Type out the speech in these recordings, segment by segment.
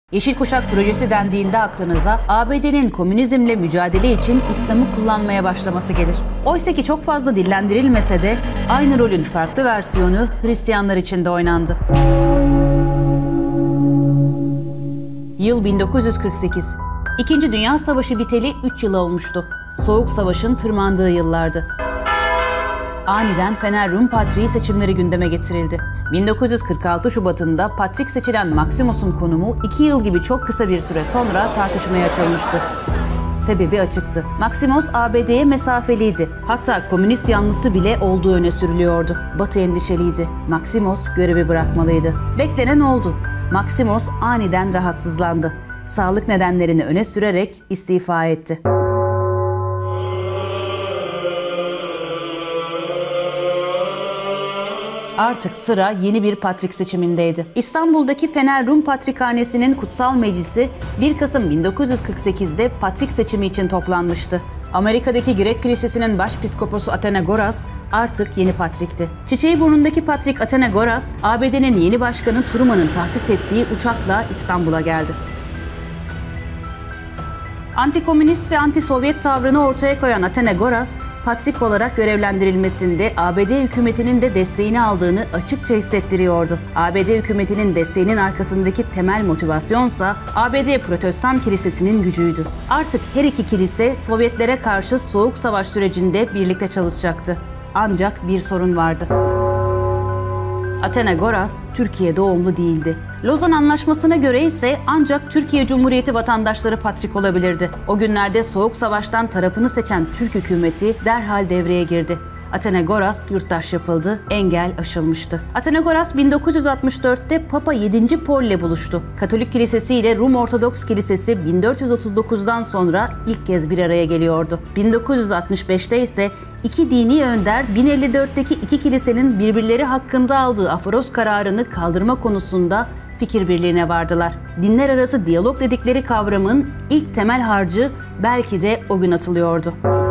Yeşil Kuşak projesi dendiğinde aklınıza ABD'nin komünizmle mücadele için İslam'ı kullanmaya başlaması gelir. Oysa ki çok fazla dillendirilmese de aynı rolün farklı versiyonu Hristiyanlar için de oynandı. Yıl 1948. İkinci Dünya Savaşı biteli 3 yıl olmuştu. Soğuk Savaş'ın tırmandığı yıllardı. Aniden Fener Rum Patriği seçimleri gündeme getirildi. 1946 Şubat'ında Patrik seçilen Maksimos'un konumu 2 yıl gibi çok kısa bir süre sonra tartışmaya açılmıştı. Sebebi açıktı. Maksimos ABD'ye mesafeliydi. Hatta komünist yanlısı bile olduğu öne sürülüyordu. Batı endişeliydi. Maksimos görevi bırakmalıydı. Beklenen oldu. Maksimos aniden rahatsızlandı. Sağlık nedenlerini öne sürerek istifa etti. Artık sıra yeni bir patrik seçimindeydi. İstanbul'daki Fener Rum Patrikhanesi'nin kutsal meclisi 1 Kasım 1948'de patrik seçimi için toplanmıştı. Amerika'daki Girek Kilisesi'nin başpiskoposu Athenagoras artık yeni patrikti. Çiçeğiburnundaki patrik Athenagoras, ABD'nin yeni başkanı Truman'ın tahsis ettiği uçakla İstanbul'a geldi. Antikomünist ve anti-Sovyet tavrını ortaya koyan Athenagoras, patrik olarak görevlendirilmesinde ABD hükümetinin de desteğini aldığını açıkça hissettiriyordu. ABD hükümetinin desteğinin arkasındaki temel motivasyonsa ABD Protestan Kilisesi'nin gücüydü. Artık her iki kilise Sovyetlere karşı Soğuk Savaş sürecinde birlikte çalışacaktı. Ancak bir sorun vardı. Athenagoras Türkiye doğumlu değildi. Lozan Anlaşması'na göre ise ancak Türkiye Cumhuriyeti vatandaşları patrik olabilirdi. O günlerde Soğuk Savaş'tan tarafını seçen Türk hükümeti derhal devreye girdi. Athenagoras yurttaş yapıldı, engel aşılmıştı. Athenagoras 1964'te Papa 7. Paul ile buluştu. Katolik Kilisesi ile Rum Ortodoks Kilisesi 1439'dan sonra ilk kez bir araya geliyordu. 1965'te ise iki dini önder 1054'teki iki kilisenin birbirleri hakkında aldığı aforoz kararını kaldırma konusunda fikir birliğine vardılar. Dinler arası diyalog dedikleri kavramın ilk temel harcı belki de o gün atılıyordu.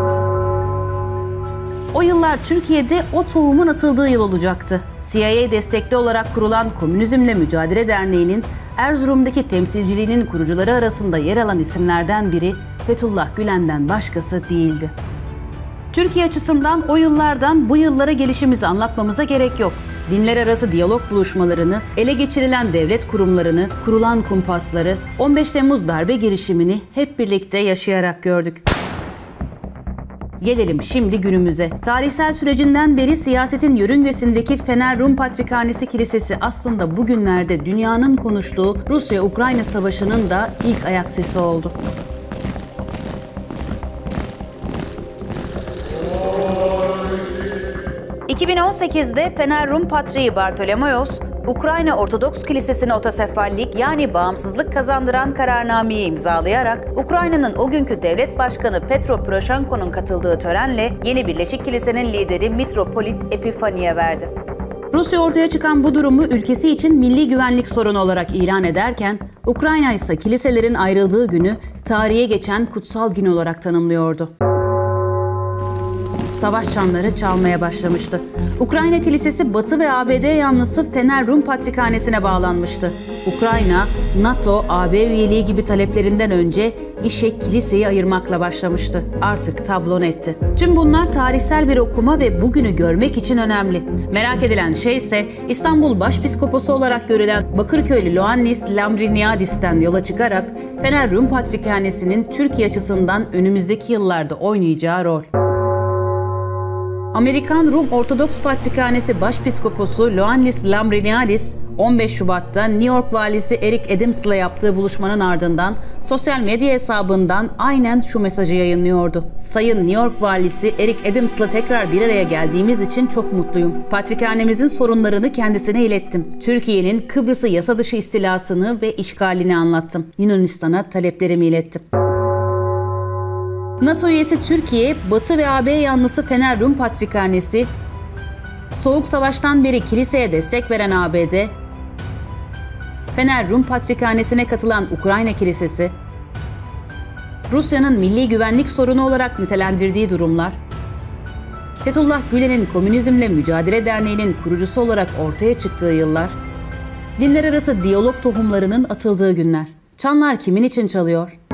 O yıllar Türkiye'de o tohumun atıldığı yıl olacaktı. CIA destekli olarak kurulan Komünizmle Mücadele Derneği'nin Erzurum'daki temsilciliğinin kurucuları arasında yer alan isimlerden biri Fethullah Gülen'den başkası değildi. Türkiye açısından o yıllardan bu yıllara gelişimizi anlatmamıza gerek yok. Dinler arası diyalog buluşmalarını, ele geçirilen devlet kurumlarını, kurulan kumpasları, 15 Temmuz darbe girişimini hep birlikte yaşayarak gördük. Gelelim şimdi günümüze. Tarihsel sürecinden beri siyasetin yörüngesindeki Fener Rum Patrikhanesi Kilisesi aslında bugünlerde dünyanın konuştuğu Rusya-Ukrayna Savaşı'nın da ilk ayak sesi oldu. ...2018'de Fener Rum Patriği Bartolomeos, Ukrayna Ortodoks Kilisesi'ne otosefallik yani bağımsızlık kazandıran kararnameyi imzalayarak Ukrayna'nın o günkü devlet başkanı Petro Poroshenko'nun katıldığı törenle yeni Birleşik Kilisenin lideri Mitropolit Epifani'ye verdi. Rusya ortaya çıkan bu durumu ülkesi için milli güvenlik sorunu olarak ilan ederken Ukrayna ise kiliselerin ayrıldığı günü tarihe geçen kutsal gün olarak tanımlıyordu. Savaş çanları çalmaya başlamıştı. Ukrayna Kilisesi Batı ve ABD yanlısı Fener Rum Patrikhanesi'ne bağlanmıştı. Ukrayna, NATO, AB üyeliği gibi taleplerinden önce işe kiliseyi ayırmakla başlamıştı. Artık tablo netti. Tüm bunlar tarihsel bir okuma ve bugünü görmek için önemli. Merak edilen şey ise İstanbul Başpiskoposu olarak görülen Bakırköylü Ioannis Lambriniadis'ten yola çıkarak Fener Rum Patrikhanesi'nin Türkiye açısından önümüzdeki yıllarda oynayacağı rol. Amerikan Rum Ortodoks Patrikhanesi Başpiskoposu Ioannis Lambriniadis, 15 Şubat'ta New York valisi Eric Adams'la yaptığı buluşmanın ardından sosyal medya hesabından aynen şu mesajı yayınlıyordu. Sayın New York valisi Eric Adams'la tekrar bir araya geldiğimiz için çok mutluyum. Patrikhanemizin sorunlarını kendisine ilettim. Türkiye'nin Kıbrıs'ı yasa dışı istilasını ve işgalini anlattım. Yunanistan'a taleplerimi ilettim. NATO üyesi Türkiye, Batı ve AB yanlısı Fener Rum Patrikhanesi, Soğuk Savaş'tan beri kiliseye destek veren ABD, Fener Rum Patrikhanesi'ne katılan Ukrayna Kilisesi, Rusya'nın milli güvenlik sorunu olarak nitelendirdiği durumlar, Fethullah Gülen'in Komünizmle Mücadele Derneği'nin kurucusu olarak ortaya çıktığı yıllar, dinler arası diyalog tohumlarının atıldığı günler. Çanlar kimin için çalıyor?